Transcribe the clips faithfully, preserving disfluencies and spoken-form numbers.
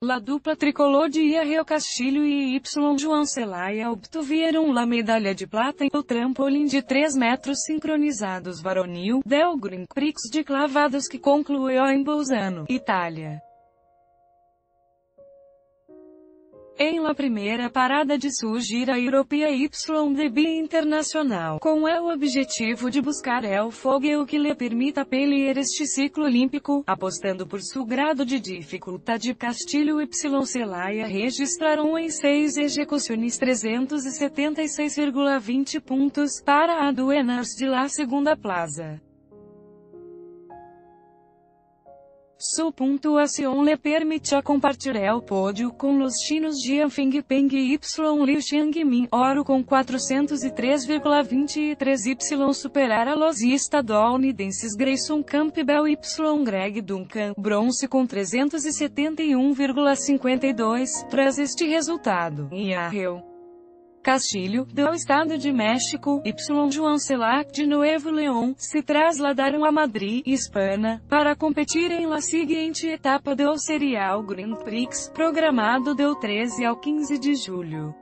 La dupla tricolor de Yael Castilho e Y. João Celaya obtiveram a medalha de prata no trampolim de três metros sincronizados varonil del Grand Prix de clavados que concluiu em Bolzano, Itália. Em la primeira parada de sua gira europeia Y D B Internacional, com o objetivo de buscar el fogueo que lhe permita pelear este ciclo olímpico, apostando por seu grado de dificuldade, Castilho e Celaya registraram em seis execuções trezentos e setenta e seis vírgula vinte pontos, para aduenar-se de la segunda plaza. Sua pontuação lhe permitiu compartilhar o pódio com os chinos Jian Fengpeng e Y. Liu Xiangmin, ouro com quatrocentos e três vírgula vinte e três y, superar a los estadunidenses Grayson Campbell e Y. Greg Duncan, bronze com trezentos e setenta e um vírgula cinquenta e dois. Tras este resultado, Yael Castilho, do Estado de México, Y. João Celaya, de Nuevo León, se trasladaram a Madrid, Espanha, para competir em la seguinte etapa do Serial Grand Prix, programado do treze ao quinze de julho.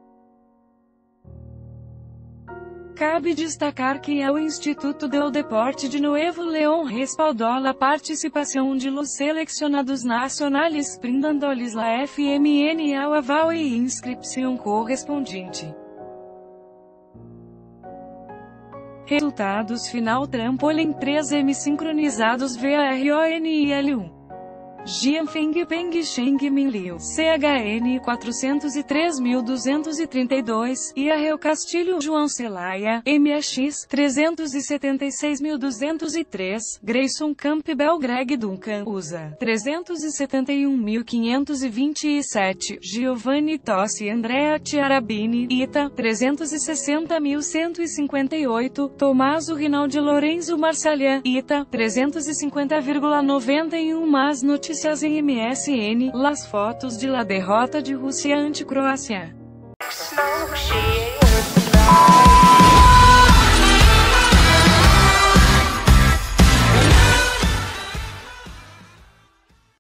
Cabe destacar que o Instituto do Deporte de Nuevo León respaldou a participação de los seleccionados nacionales, brindando-lhes la F M N ao aval e inscrição correspondente. Resultados final trampolim três M sincronizados VARONIL. Jian Fengpeng Xiangmin Liu, C H N quatrocentos e três mil duzentos e trinta e dois, Yael Castilho João Celaya, M X trezentos e setenta e seis mil duzentos e três, Grayson Campbell Greg Duncan, U S A, trezentos e setenta e um mil quinhentos e vinte e sete, Giovanni Tossi Andrea Chiarabini, Ita, trezentos e sessenta mil cento e cinquenta e oito, Tommaso Rinaldi Lorenzo Marsalha, Ita, trezentos e cinquenta vírgula noventa e um. Más notícias em M S N, las fotos de la derrota de Rússia ante Croácia.